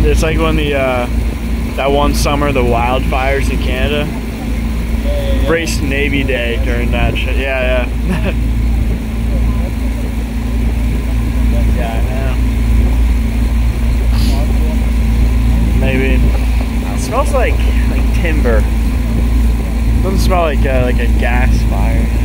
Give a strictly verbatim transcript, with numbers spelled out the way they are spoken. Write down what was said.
It's like when the uh, that one summer the wildfires in Canada. Yeah, yeah. Raced Navy Day during that shit. Yeah, yeah. Yeah, I know. Maybe. It smells like like timber. Doesn't smell like uh, like a gas fire.